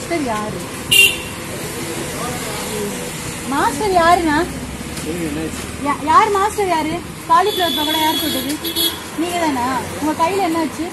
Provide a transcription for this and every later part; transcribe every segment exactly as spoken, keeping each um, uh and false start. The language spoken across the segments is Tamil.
மாஸ்டர் யாரு? மாஸ்டர் யாருண்ணா? யார் மாஸ்டர் யாரு? காலிஃபிளவர் பக்கோடா யார் போட்டது? நீங்க தானா? உங்க கையில என்ன ஆச்சு?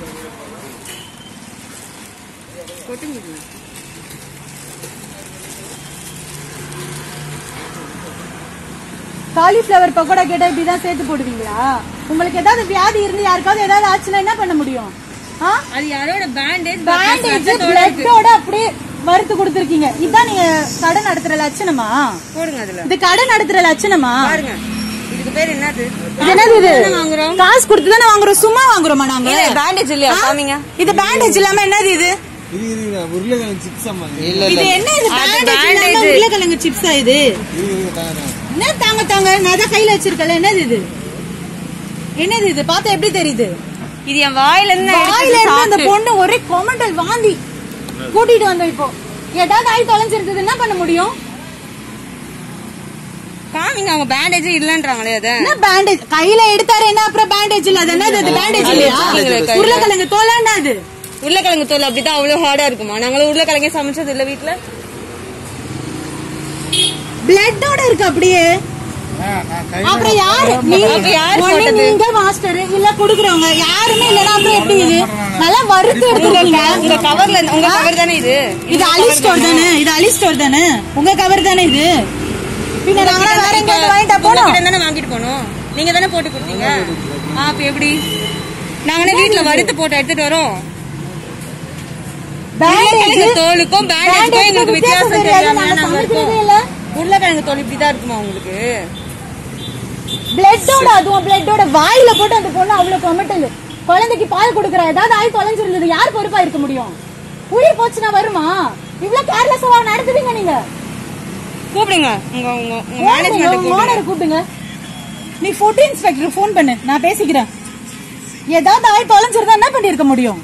காலிஃபிளவர் பக்கோடா கேட்டா இப்படிதான் சேர்த்து போடுவீங்களா? உங்களுக்கு ஏதாவது வியாதி இருந்து யாருக்காவது ஏதாவது ஆச்சுன்னா என்ன பண்ண முடியும்? அது யாரோட பேண்டேஜ் பேண்டேஜ் பிளட்டோட அப்படியே வறுத்து கொடுத்துருக்கீங்க. இதான் நீங்க கடை நடத்துற லட்சணமா? போடுங்க அதுல. இது கடை நடத்துற லட்சணமா? பாருங்க, இதுக்கு பேர் என்னது? இது என்னது? இது காசு கொடுத்து தானே வாங்குறோம், சும்மா வாங்குறோமா நாங்க? பேண்டேஜ் இல்லையா? காமிங்க. இது பேண்டேஜ் இல்லாம என்னது இது? இது உருளைக்கிழங்கு சிப்ஸ் அம்மா. இல்ல இல்ல, இது என்ன? இது பேண்டேஜ் இல்லாம உருளைக்கிழங்கு சிப்ஸா? இது என்ன? தாங்க தாங்க, நான் தான் கையில வச்சிருக்கல. என்னது இது? என்னது இது? பார்த்தா எப்படி தெரியுது? இது என் வாயில இருந்து வாயில இருந்து அந்த பொண்ணு ஒரே கொமண்டல் வாந்தி கூட்டிட்டு வந்தோம். இப்போ ஏதாவது ஆயி தொலைஞ்சிருந்தது என்ன பண்ண முடியும்? காமிங்க. அவங்க பேண்டேஜ் இல்லன்றாங்களே. அது என்ன பேண்டேஜ்? கையில எடுத்தாரு என்ன? அப்புறம் பேண்டேஜ் இல்ல. அது என்னது? அது பேண்டேஜ் இல்லையா? உருளைக்கிழங்கு தோலாண்டா? அது உருளைக்கிழங்கு தோல் அப்படிதான் அவ்வளவு ஹார்டா இருக்குமா? நாங்களும் உருளைக்கிழங்கே சமைச்சது இல்ல வீட்டுல. பிளட்டோட இருக்கு அப்படியே. அப்புறம் யாரு? நீங்க மாஸ்டர் இல்ல குடுக்குறவங்க யாருமே இல்லனா அப்புறம் எப்படி? இது நல்லா வறுத்து எடுத்துக்கீங்க. உங்க கவர்ல உங்க கவர் தானே இது? இது அலி ஸ்டோர் தானே? இது அலி ஸ்டோர் தானே? உங்க கவர் தானே இது? பின்ன நாங்க வேற எங்க வாங்கிட்டு போறோம்? நீங்க தானே வாங்கிட்டு போறோம். நீங்க தானே போட்டு கொடுத்தீங்க. அப்ப எப்படி? நாங்களே வீட்ல வறுத்து போட்டு எடுத்துட்டு வரோம். பேண்டேஜ் தோலுக்கும் பேண்டேஜ்க்கும் எங்களுக்கு வித்தியாசம் தெரியாம நாங்க இருக்கோம். உருளைக்கிழங்கு தோல் இப்படிதான் இருக்குமா உங்களுக்கு? பிளட்டோட, அதுவும் பிளட்டோட வாயில போட்டு அந்த பொண்ணு அவ்வளவு கொமட்டல். குழந்தைக்கு பால் கொடுக்குற ஏதாவது ஆயி தொலைஞ்சிருந்தது யார் பொறுப்பா இருக்க முடியும்? உயிர் போச்சுன்னா வருமா? இவ்வளவு கேர்லெஸ்ஸா நடத்துவீங்க நீங்க? கூப்பிடுங்க உங்க உங்க மேனேஜ்மென்ட் ஓனர் கூப்பிடுங்க. நீ ஃபுட் இன்ஸ்பெக்டர் ஃபோன் பண்ணு, நான் பேசிக்கிறேன். ஏதாவது ஆயி தொலைஞ்சிருந்தா என்ன பண்ணி இருக்க முடியும்?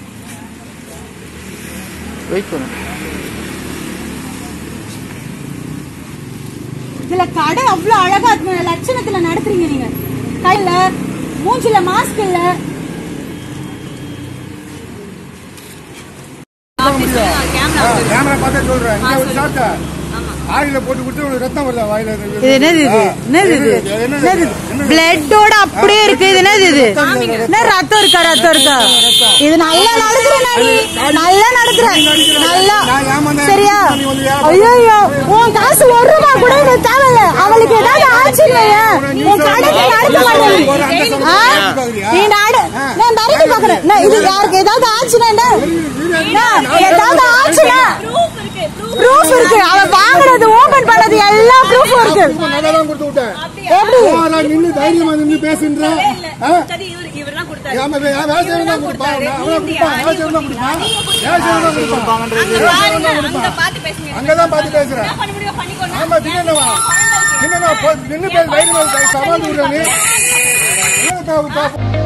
வெயிட் பண்ணு. இதுல கடை அவ்வளவு அழகா லட்சணத்துல நடத்துறீங்க நீங்க. கையில மூஞ்சில மாஸ்க் இல்ல. கேமரா பார்த்தா சொல்றேன். இங்க ஒரு சாப்பிட்டா ஆயில போட்டு கொடுத்து ரத்தம் வருதா வாயில? இது என்னது? இது என்னது? இது என்னது? பிளட்டோட அப்படியே இருக்கு. இது என்னது? இது என்ன? ரத்தம் இருக்கா? ரத்தம் இருக்கா? இது நல்லா நடத்துற நாடி, நல்லா நடத்துற நல்லா. சரியா? ஐயோ, உன் காசு ஒரு ரூபா கூட எனக்கு தேவையில்ல. அவளுக்கு ஏதாவது ஆச்சுன்னு உன் கடைக்கு நடத்த மாட்டேன். நீ நாடு நான் தரக்கு பாக்குறேன். இது யாருக்கு ஏதாவது ஆச்சுன்னா ஏதாவது ஆச்சுன்னா ப்ரூஃப் இருக்கு. அவ வாங்குறது ஓபன் பண்ணது எல்லா ப்ரூஃபும் இருக்கு. நகலாம் கொடுத்து விட்டேன். எப்படி நான் நின்னு தைரியமா நின்னு பேசுறேன். சரி, இவர்லாம் கொடுத்தாரு. ஆமா, வேற வேற தான் கொடுப்பா. அவள கொடுப்பா. வேற வேற தான் கொடுப்பா. வேற வேற தான் கொடுப்பா. அங்க பாத்து பேசுங்க. அங்க தான் பாத்து பேசுறேன். என்ன பண்ண முடியும் பண்ணிக்கோங்க. ஆமா, தின்னவா. தின்னவா நின்னு பேச தைரியமா சவால் விடுறே நீ. என்ன